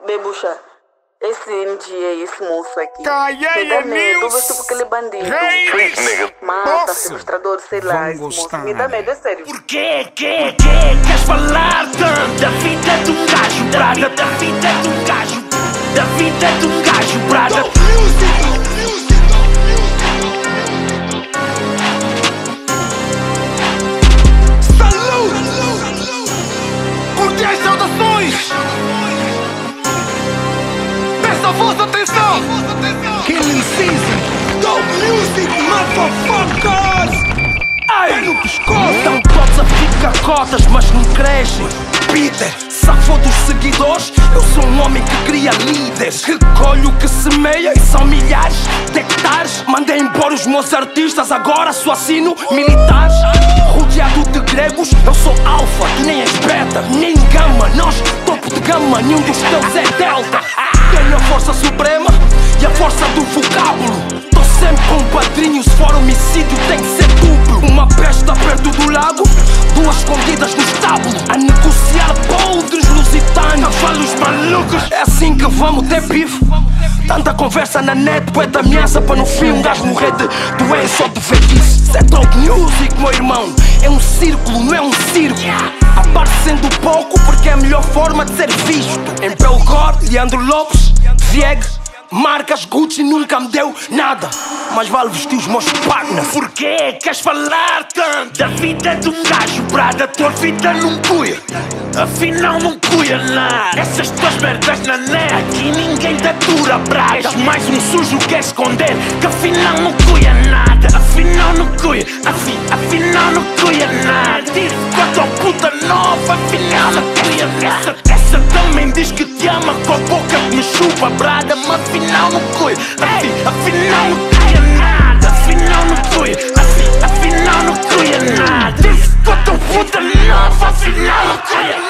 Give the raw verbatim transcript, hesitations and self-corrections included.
Bebucha, esse N G, esse moço aqui, Caia me dá medo, News. eu vejo tipo aquele bandido. Reis. Mata, Posso? sequestrador, sei lá, Vão esse moço. gostar. Me dá medo, é sério. Por quê? Que? Que? Queres falar tanto da vida de um gajo, brada? Da vida de um gajo, da vida de um gajo, brada? Cordiais saudações! Peço a vossa atenção! Killing Season! Dope Music, motherfuckers! Ai! É no pescoço! Dão todos a ficar cotas, mas não crescem. Peter, safou dos seguidores. Eu sou um homem que cria líderes. Recolho o que semeia e são milhares de hectares. Mandei embora os meus artistas, agora só assino militares. Rodeado de gregos, eu sou alfa, tu nem és beta, nem gama. Nós, topo de gama, nenhum dos teus é delta. Tenho a força suprema e a força do vocábulo. Tô sempre com padrinhos, fora homicídio tem que ser duplo. Uma pesta perto do lago, duas escondidas no estábulo. A negociar podres lusitanos, cavalos malucos. É assim que vamos ter bife. Tanta conversa na net, bué de ameaça para no fim um gajo morrer de doença ou de velhice. Cê é dope music, meu irmão. É um círculo, não é um circo. Aparecendo pouco porque é a melhor forma de ser visto. Em Belgor, Leandro Lopes, Vieg, marcas Gucci nunca me deu nada. Mas vale vestir os meus partners. Por quê? Queres falar tanto da vida de um gajo, brada? Tua vida não cuia, afinal não cuia nada. Essas tuas merdas na net, aqui ninguém te atura, brada. És mais um sujo que é esconder, que afinal não cuia nada. Afinal não cuia, afi, afinal não cuia nada. Diz com a tua puta nova, afinal não cuia nada. Essa também diz que te ama com a boca que me chupa, brada. Mas afinal não cuia, afi, afinal não cuia nada. Afinal não cuia, afi, afinal não cuia nada. Diz com a tua puta nova, afinal não cuia nada.